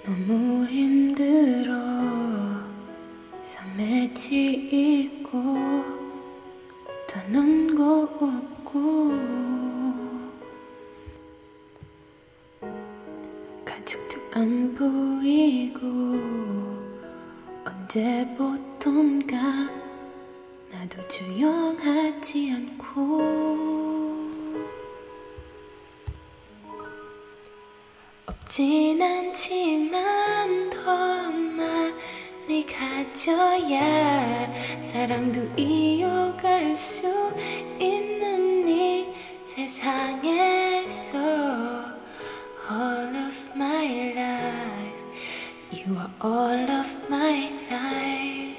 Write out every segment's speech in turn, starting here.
너무 힘들어 삶에 지이고 더는 거 없고 가족도 안 보이고 언제부턴가 나도 조용하지 않고 없진 않지만 더 많이 가져야 사랑도 이어갈 수 있는 이 세상에서 All of my life You are all of my life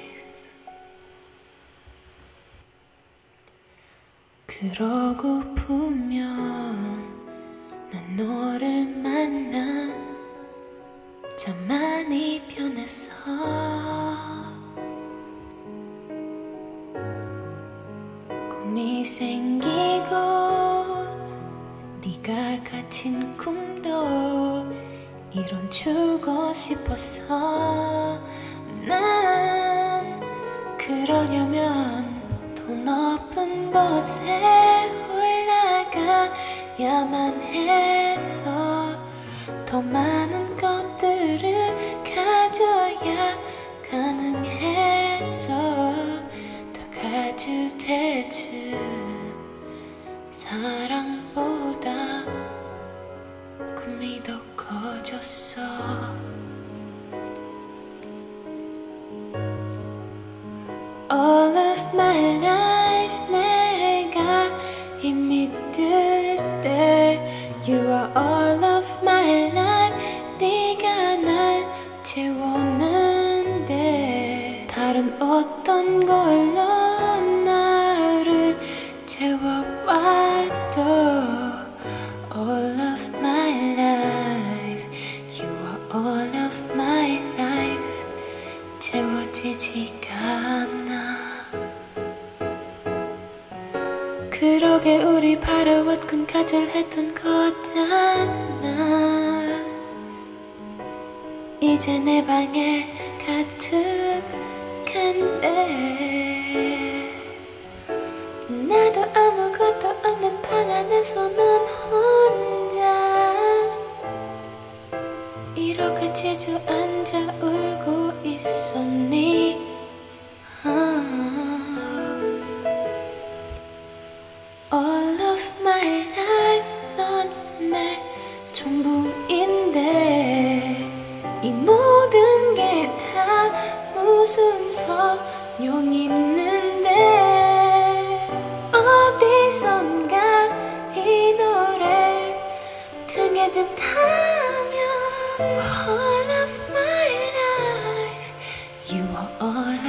그러고보면 난 너를 만나 참 많이 변했어 꿈이 생기고 네가 가진 꿈도 이뤄주고 싶었어 난 그러려면 더 높은 곳에 올라가야만 해서 더 많은 것들을 가져야 가능해서 더 가질 테지 사랑보다 꿈이 더 커졌어 All of my life 내가 힘이 들 때 You are all of my life 네가 날 채웠는데 다른 어떤 걸로 나를 채워와도 All of my life You are all of my life 채워지지가 않아 그러게 우리 바라왔건 가절했던 거잖아 이제 내 방에 가득한데 나도 아무것도 없는 방 안에서 넌 혼자 이렇게 주저앉아 울고 있었니 All of my life 넌 내 전부인데 이 모든 게 다 무슨 소용 있는데 어디선가 이 노래 등에 든다면 All of my life You are all